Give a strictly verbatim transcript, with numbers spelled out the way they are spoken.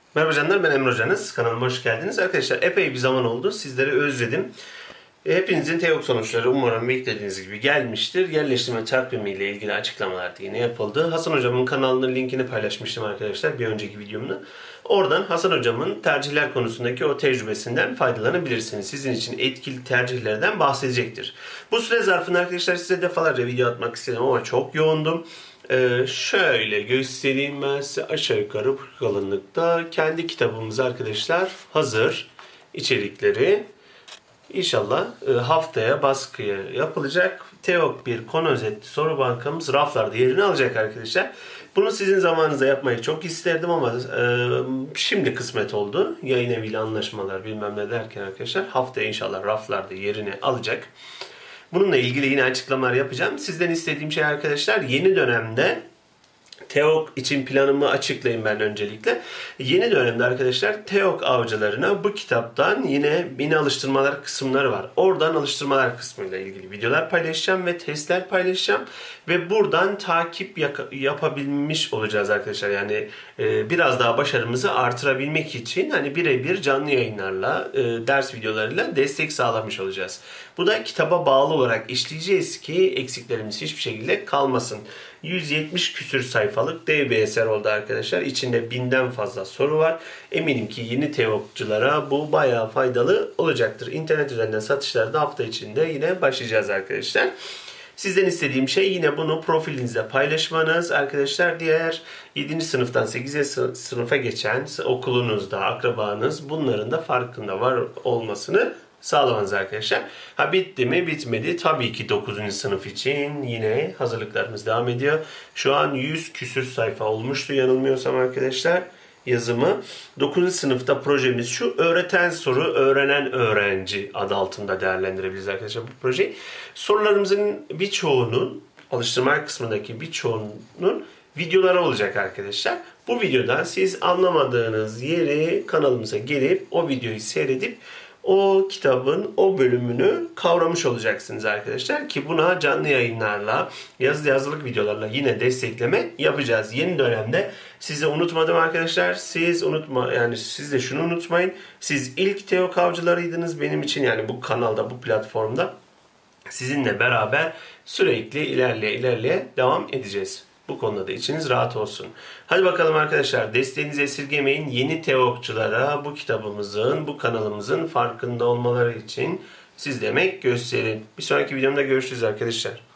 Merhaba canlar, ben Emre Hocanız. Kanalıma hoş geldiniz. Arkadaşlar epey bir zaman oldu. Sizleri özledim. Hepinizin TEOK sonuçları umarım beklediğiniz gibi gelmiştir. Yerleştirme takvimi ile ilgili açıklamalar da yine yapıldı. Hasan Hocam'ın kanalının linkini paylaşmıştım arkadaşlar bir önceki videomda. Oradan Hasan Hocam'ın tercihler konusundaki o tecrübesinden faydalanabilirsiniz. Sizin için etkili tercihlerden bahsedecektir. Bu süre zarfında arkadaşlar size defalarca video atmak istedim ama çok yoğundum. Ee, şöyle göstereyim ben size, aşağı yukarı bu kalınlıkta kendi kitabımız arkadaşlar hazır. İçerikleri İnşallah e, haftaya baskıya yapılacak. TEOK bir konu özetli soru bankamız raflarda yerini alacak arkadaşlar. Bunu sizin zamanınızda yapmayı çok isterdim ama e, şimdi kısmet oldu. Yayın eviyle anlaşmalar bilmem ne derken arkadaşlar haftaya inşallah raflarda yerini alacak. Bununla ilgili yine açıklamalar yapacağım. Sizden istediğim şey arkadaşlar, yeni dönemde TEOK için planımı açıklayayım ben öncelikle. Yeni dönemde arkadaşlar TEOK avcılarına bu kitaptan yine mini alıştırmalar kısımları var. Oradan alıştırmalar kısmıyla ilgili videolar paylaşacağım ve testler paylaşacağım. Ve buradan takip yapabilmiş olacağız arkadaşlar. Yani e, biraz daha başarımızı artırabilmek için hani birebir canlı yayınlarla, e, ders videolarıyla destek sağlamış olacağız. Bu da kitaba bağlı olarak işleyeceğiz ki eksiklerimiz hiçbir şekilde kalmasın. yüz yetmiş küsür sayfalık dev bir eser oldu arkadaşlar. İçinde binden fazla soru var. Eminim ki yeni TEOK'culara bu bayağı faydalı olacaktır. İnternet üzerinden satışlarda hafta içinde yine başlayacağız arkadaşlar. Sizden istediğim şey yine bunu profilinizde paylaşmanız arkadaşlar. Diğer yedinci sınıftan sekizinci sınıfa geçen okulunuzda, akrabanız bunların da farkında var olmasını sağlamanız arkadaşlar. Ha bitti mi? Bitmedi. Tabii ki dokuzuncu sınıf için yine hazırlıklarımız devam ediyor. Şu an yüz küsür sayfa olmuştu yanılmıyorsam arkadaşlar yazımı. dokuzuncu sınıfta projemiz şu: öğreten soru, öğrenen öğrenci adı altında değerlendirebiliriz arkadaşlar bu projeyi. Sorularımızın birçoğunun, alıştırma kısmındaki birçoğunun videoları olacak arkadaşlar. Bu videodan siz anlamadığınız yeri kanalımıza gelip o videoyu seyredip o kitabın o bölümünü kavramış olacaksınız arkadaşlar ki buna canlı yayınlarla, yazılı yazılık videolarla yine destekleme yapacağız. Yeni dönemde sizi unutmadım arkadaşlar. Siz unutma yani siz de şunu unutmayın. Siz ilk TEOK avcılarıydınız benim için, yani bu kanalda, bu platformda sizinle beraber sürekli ilerleye ilerleye devam edeceğiz. Bu konuda da içiniz rahat olsun. Hadi bakalım arkadaşlar, desteğinizi esirgemeyin. Yeni TEOK'culara bu kitabımızın, bu kanalımızın farkında olmaları için siz de emek gösterin. Bir sonraki videomda görüşürüz arkadaşlar.